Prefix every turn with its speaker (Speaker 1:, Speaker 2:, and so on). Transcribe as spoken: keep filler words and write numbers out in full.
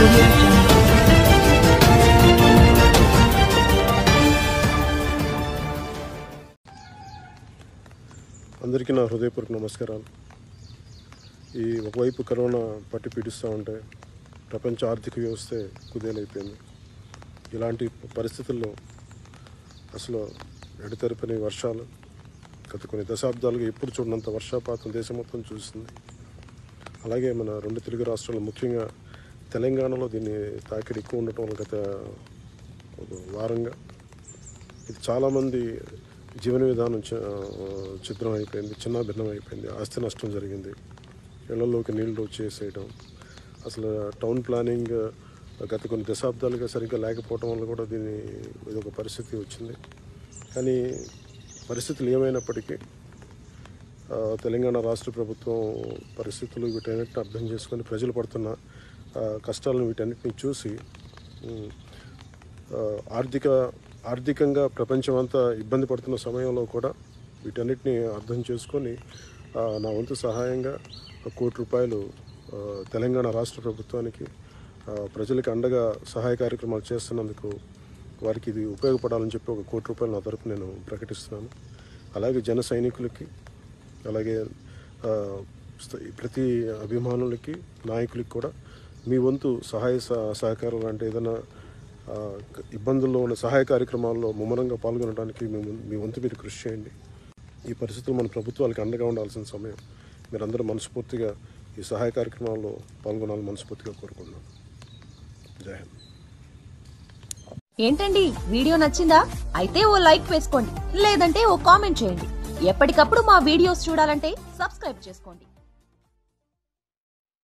Speaker 1: audio jungle.
Speaker 2: అందరికీ నా హృదయపూర్వక నమస్కారాలు. ఈ ఒకవైపు కరోనా పట్టి పీడిస్తూ ఉంటే ప్రపంచ ఆర్థిక వ్యవస్థే కుదేలైపోయింది. ఇలాంటి పరిస్థితుల్లో అసలు ఎడతెరపని వర్షాలు, గత కొన్ని దశాబ్దాలుగా ఎప్పుడు చూడనంత వర్షపాతం దేశం మొత్తం చూస్తుంది. అలాగే మన రెండు తెలుగు రాష్ట్రాలు, ముఖ్యంగా తెలంగాణలో దీన్ని తాకిడి ఎక్కువ ఉండటం వల్ల గత ఒక వారంగా ఇది చాలామంది జీవన విధానం చిత్రం అయిపోయింది, చిన్న భిన్నం అయిపోయింది. ఆస్తి నష్టం జరిగింది, ఇళ్లలోకి నీళ్లు వచ్చేసేయడం. అసలు టౌన్ ప్లానింగ్ గత కొన్ని దశాబ్దాలుగా సరిగ్గా లేకపోవడం వల్ల కూడా దీని ఇది ఒక పరిస్థితి వచ్చింది. కానీ పరిస్థితులు ఏమైనప్పటికీ తెలంగాణ రాష్ట్ర ప్రభుత్వం పరిస్థితులు వీటన్నిటిని అర్థం చేసుకొని ప్రజలు పడుతున్న కష్టాలను వీటన్నిటిని చూసి ఆర్థిక ఆర్థికంగా ప్రపంచమంతా ఇబ్బంది పడుతున్న సమయంలో కూడా వీటన్నిటిని అర్థం చేసుకొని నా వంతు సహాయంగా కోటి రూపాయలు తెలంగాణ రాష్ట్ర ప్రభుత్వానికి ప్రజలకు అండగా సహాయ కార్యక్రమాలు చేస్తున్నందుకు వారికి ఇది ఉపయోగపడాలని చెప్పి ఒక కోటి రూపాయలు నా తరపు నేను ప్రకటిస్తున్నాను. అలాగే జన సైనికులకి, అలాగే ప్రతి అభిమానులకి, నాయకులకి కూడా మీ వంతు సహాయ సహకారాలు అంటే ఏదైనా ఇబ్బందుల్లో ఉన్న సహాయ కార్యక్రమాల్లో ముమ్మరంగా పాల్గొనడానికి మేము మీ వంతు మీరు కృషి చేయండి. ఈ పరిస్థితులు మన ప్రభుత్వాలకు అండగా ఉండాల్సిన సమయం. మీరందరూ మనస్ఫూర్తిగా ఈ సహాయ కార్యక్రమాల్లో పాల్గొనాలని మనస్ఫూర్తిగా కోరుకుంటున్నాను. జై హింద్.
Speaker 3: ఏంటండి, వీడియో నచ్చిందా? అయితే ఓ లైక్ వేసుకోండి, లేదంటే ఓ కామెంట్ చేయండి. ఎప్పటికప్పుడు మా వీడియోస్ చూడాలంటే సబ్స్క్రైబ్ చేసుకోండి.